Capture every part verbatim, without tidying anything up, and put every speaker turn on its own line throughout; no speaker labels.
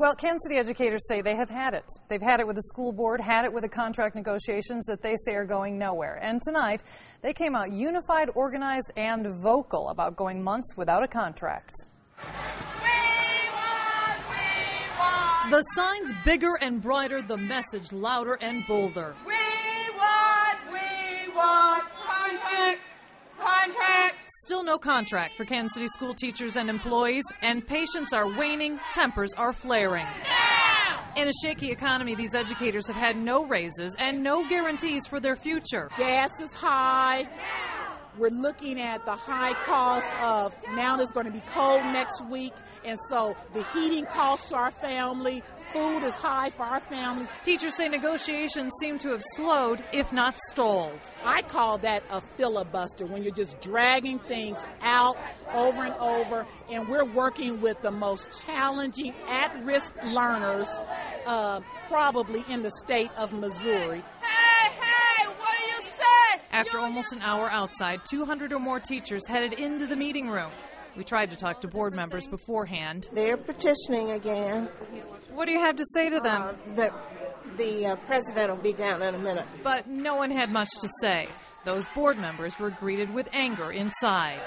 Well, Kansas City educators say they have had it. They've had it with the school board, had it with the contract negotiations that they say are going nowhere. And tonight, they came out unified, organized, and vocal about going months without a contract.
We want, we want.
The signs bigger and brighter, the message louder and bolder.
We want, we want contract, contract.
Still no contract for Kansas City school teachers and employees, and patience are waning, tempers are flaring.
Now!
In a shaky economy, these educators have had no raises and no guarantees for their future.
Gas is high. We're looking at the high cost of, now it's going to be cold next week, and so the heating costs to our family, food is high for our families.
Teachers say negotiations seem to have slowed, if not stalled.
I call that a filibuster, when you're just dragging things out over and over, and we're working with the most challenging, at-risk learners uh, probably in the state of Missouri.
Hey, hey, what do you say?
After almost an hour outside, two hundred or more teachers headed into the meeting room. We tried to talk to board members beforehand.
They're petitioning again.
What do you have to say to them?
Uh, the the uh, president will be down in a minute.
But no one had much to say. Those board members were greeted with anger inside.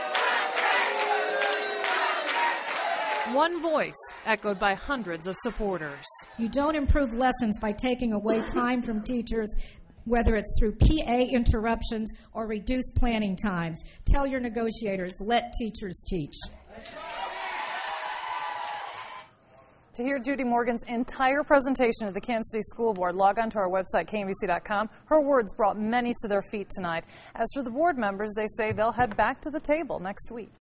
One voice echoed by hundreds of supporters.
You don't improve lessons by taking away time from teachers, whether it's through P A interruptions or reduced planning times. Tell your negotiators, let teachers teach.
To hear Judy Morgan's entire presentation of the Kansas City School Board, log on to our website, K M B C dot com. Her words brought many to their feet tonight. As for the board members, they say they'll head back to the table next week.